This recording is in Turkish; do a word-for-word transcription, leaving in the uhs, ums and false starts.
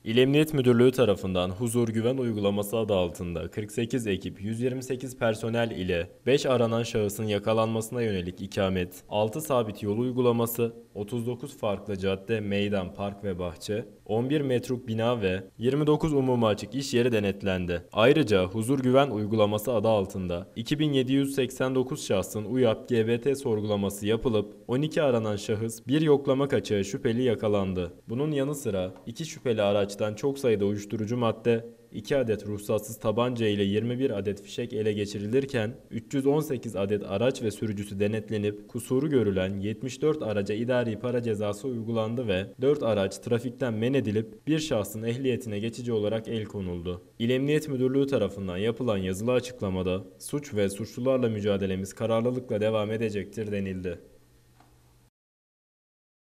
İl Emniyet Müdürlüğü tarafından Huzur Güven Uygulaması adı altında kırk sekiz ekip yüz yirmi sekiz personel ile beş aranan şahısın yakalanmasına yönelik ikamet, altı sabit yol uygulaması, otuz dokuz farklı cadde, meydan, park ve bahçe, on bir metruk bina ve yirmi dokuz umuma açık iş yeri denetlendi. Ayrıca Huzur Güven Uygulaması adı altında iki bin yedi yüz seksen dokuz şahsın UYAP G B T sorgulaması yapılıp on iki aranan şahıs bir yoklama kaçağı şüpheli yakalandı. Bunun yanı sıra iki şüpheli araçtan çok sayıda uyuşturucu madde, iki adet ruhsatsız tabanca ile yirmi bir adet fişek ele geçirilirken üç yüz on sekiz adet araç ve sürücüsü denetlenip kusuru görülen yetmiş dört araca idari para cezası uygulandı ve dört araç trafikten men edilip bir şahsın ehliyetine geçici olarak el konuldu. İl Emniyet Müdürlüğü tarafından yapılan yazılı açıklamada suç ve suçlularla mücadelemiz kararlılıkla devam edecektir denildi.